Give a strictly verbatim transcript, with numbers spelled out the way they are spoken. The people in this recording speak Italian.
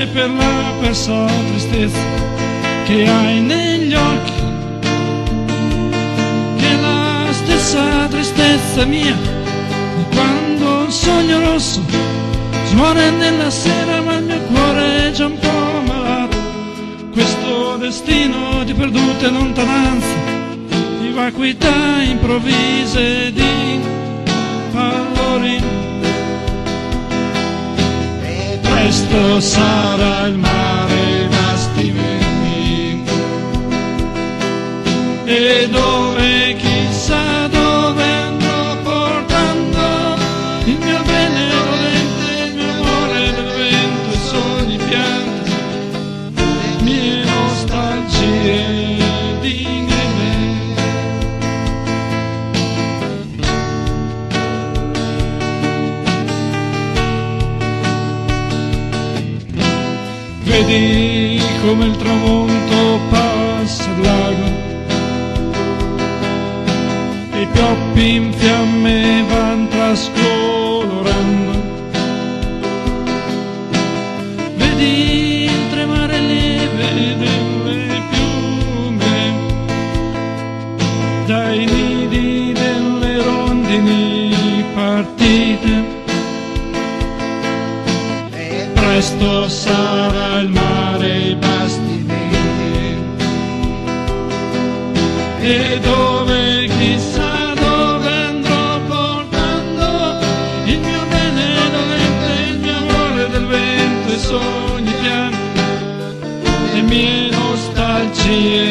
e per la persa tristezza che hai negli occhi, che è la stessa tristezza mia di quando un sogno rosso suona nella sera, ma il mio cuore è già un po' malato. Questo destino di perdute lontananze, di vacuità improvvise, di valori. E presto sarà il mare da stiventi, e dove chissà dove andrò portando il mio bene dolente, il mio amore del vento, i sogni pianti, le mie nostalgie di neve. Vedi come il tramonto passa il lago, e i pioppi in fiamme van trascolorando. Vedi il tremare lieve delle piume dai nidi delle rondini partite. E presto sarà il mare i bastimenti, e dove chissà dove andrò portando il mio bene dolente, il mio amore del vento, i sogni pianti, le mie nostalgie